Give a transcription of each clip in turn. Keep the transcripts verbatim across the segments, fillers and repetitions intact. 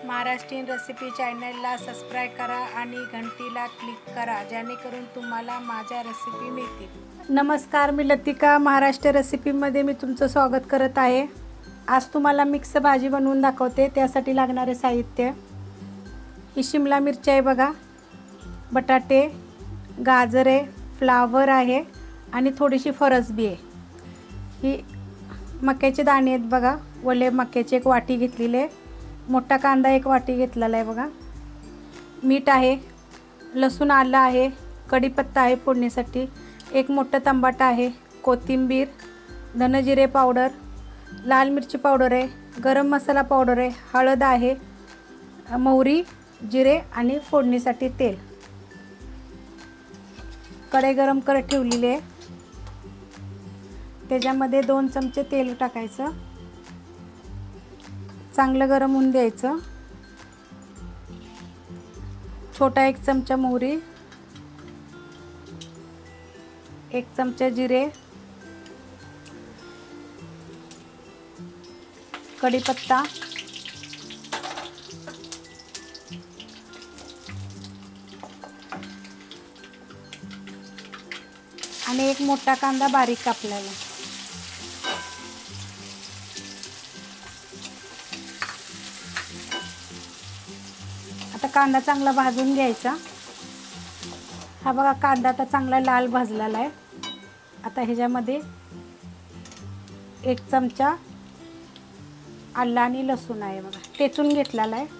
Maharashtrian recipe चॅनलला subscribe करा आणि घंटीला क्लिक करा जेणेकरून तुम्हाला माझ्या रेसिपी मिळतील। नमस्कार, मी लतिका महाराष्ट्र रेसिपीमध्ये मी तुमचं स्वागत करत आहे। आज तुम्हाला मिक्स भाजी बनवून दाखवते। त्यासाठी लागणारे साहित्य ही शिमला मिरची आहे बघा, बटाटे, गाजर आहे, फ्लावर आहे आणि थोडीशी फरसबी आहे। ही मक्याचे दाणे आहेत बघा, ओले मक्याची एक वाटी घेतलेली आहे। मोठा कांदा एक वाटी घेतलेला आहे बघा। मीठ आहे, लसूण आलं आहे, कढीपत्ता आहे फोडणीसाठी, एक मोठा टमाटा आहे, कोथिंबीर, धनजिरे पावडर, लाल मिरची पावडर आहे, गरम मसाला पावडर आहे, हळद आहे, मोहरी, जिरे आणि फोडणीसाठी तेल। कढई गरम करत ठेवलेली आहे, त्याच्यामध्ये दोन चमचे तेल टाकायचं, चांगलं गरम होऊन द्यायचं। छोटा एक चमचा मोहरी, एक चमचा जिरे, कढीपत्ता, आणि एक मोठा कांदा बारीक कापलेला। आता कांदा चांगला भाजून घ्यायचा। हा बघा कांदा आता चांगला लाल भाजलेला आहे। आता ह्याच्यामध्ये एक चमचा आलं आणि लसूण आहे बघा, ठेचून घेतलेला आहे।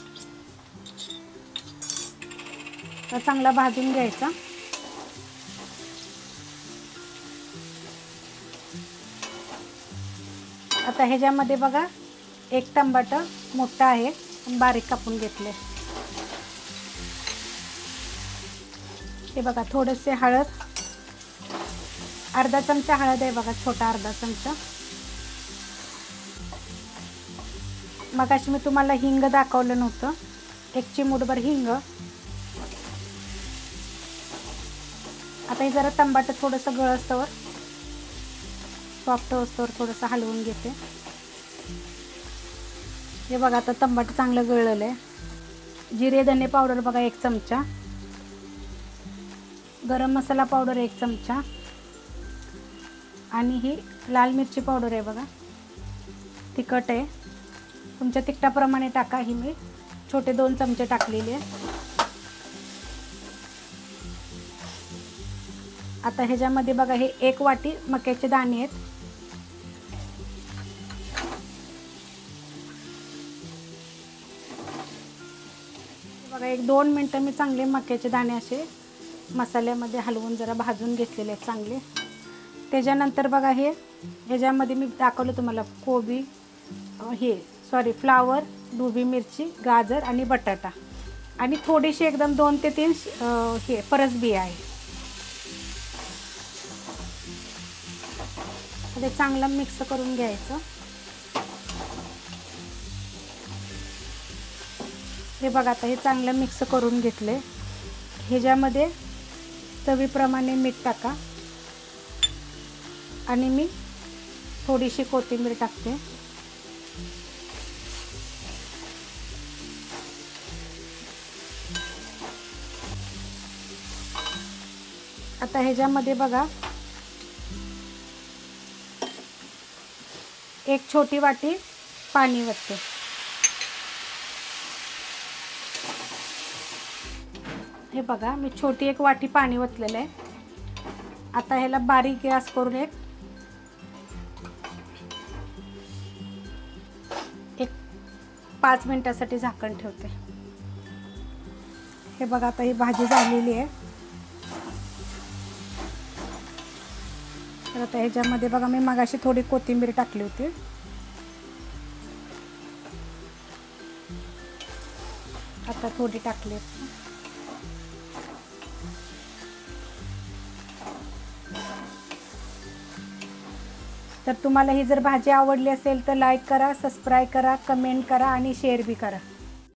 तर चांगला भाजून घ्यायचा। आता ह्याच्यामध्ये बघा एक टमाटर मोठा आहे, बारीक कापून घेतले। हे बघा थोडेसे हळद, अर्धा चमचा हळद आहे बघा, छोटा अर्धा चमचा। मगाशी मी तुम्हाला हिंग दाखवलं नव्हतं, एक चिमूटभर हिंग। आता हे जरा टमाटर थोडंसं गळस्तवर सॉफ्ट होस्तवर थोडंसं हलवून घेते। हे बघा आता टमाटर चांगलं गळलेलं आहे। जिरे धने पावडर बघा एक चमचा, गरम मसाला पावडर एक चमचा आणि ही लाल मिरची पावडर आहे बघा, तिखट आहे, तुमच्या तिखटाप्रमाणे टाका। ही मी छोटे दोन चमचे टाकलेले आहे। आता ह्याच्यामध्ये बघा हे एक वाटी मक्याचे दाणे आहेत। बघा एक दोन मिनटं मी चांगले मक्याचे दाणे असे मसाल्यामध्ये हलवून जरा भाजून घेतलेले आहेत चांगले। त्याच्यानंतर बघा हे ह्याच्यामध्ये मी दाखवलं तुम्हाला कोबी, हे सॉरी फ्लावर, ढोबळी मिरची, गाजर आणि बटाटा आणि थोडीशी एकदम दोन ते तीन हे फरसबी आहे। ते चांगलं मिक्स करून घ्यायचं। हे बघा आता हे चांगलं मिक्स करून घेतले। ह्याच्यामध्ये चवीप्रमाणे मीठ टाका आणि मी थोडीशी कोथिंबीर टाकते। आता ह्याच्यामध्ये बघा एक छोटी वाटी पाणी वतते। हे बघा मी छोटी एक वाटी पाणी ओतलेलं आहे। आता ह्याला बारीक गॅस करून एक एक पाच मिनिटासाठी झाकण ठेवते। हे बघा आता ही भाजी झालेली आहे। तर आता ह्याच्यामध्ये बघा मी मगाशी थोडी कोथिंबीर टाकली होती, आता थोडी टाकली। तर तुम्हाला ही जर भाजी आवडली असेल तर लाईक करा, सबस्क्राईब करा, कमेंट करा आणि शेअर बी करा।